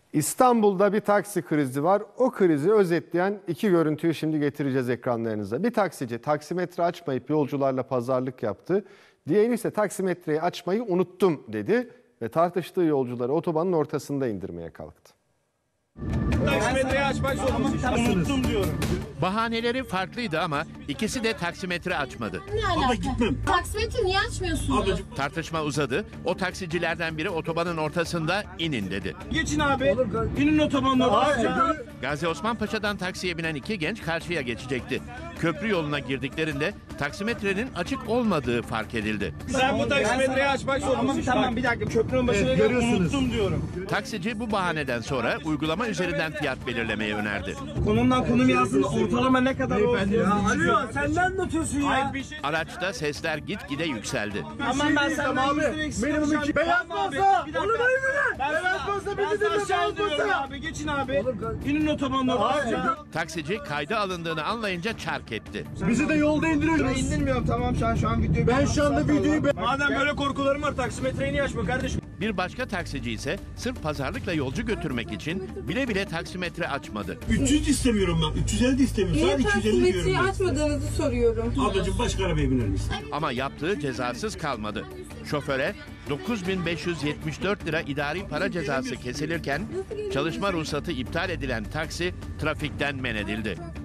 İstanbul'da bir taksi krizi var. O krizi özetleyen iki görüntüyü şimdi getireceğiz ekranlarınıza. Bir taksici taksimetre açmayıp yolcularla pazarlık yaptı. Diğeri ise taksimetreyi açmayı unuttum dedi ve tartıştığı yolcuları otobanın ortasında indirmeye kalktı. Taksimetreyi açmak zorundasın. Unuttum diyorum. Bahaneleri farklıydı ama ikisi de taksimetre açmadı. Ne alaka? Gitmem. Taksimetre niye açmıyorsunuz? Tartışma uzadı. O taksicilerden biri otobanın ortasında inin dedi. Geçin abi. İnin otobandan. Gazi Osman Paşa'dan taksiye binen iki genç karşıya geçecekti. Köprü yoluna girdiklerinde taksimetrenin açık olmadığı fark edildi. Sen bu taksimetreyi açmak zorundasın. Tamam bir dakika köprünün başına gel. Unuttum diyorum. Taksici bu bahaneden sonra uygulama üzerinden fiyat belirlemeyi önerdi. Konumdan konum yazsın. Ortalama ne kadar olsun? Ya sen ne anlatıyorsun ya? Araçta sesler gitgide yükseldi. Aman ben senden benim iki beyaz masa. Onu beyaz masa bizi dinle abi. Geçin abi. İnin otobandan. Taksici kayda alındığını anlayınca çark etti. Bizi de yolda indiriyorsun. Ben indirmiyorum tamam şu an videoyu. Ben şu anda videoyu... Madem böyle korkularım var taksimetreyi niye açma kardeşim? Bir başka taksici ise sırf pazarlıkla yolcu götürmek için bile bile taksimetre açmadı. 300 istemiyorum ben. 350 de istemiyorum. Niye Sadece 250 diyorum taksimetreyi ben. açmadığınızı soruyorum. Ablacığım başka arabaya biner misin? Ama yaptığı cezasız kalmadı. Şoföre 9.574 lira idari para cezası kesilirken çalışma ruhsatı iptal edilen taksi trafikten men edildi.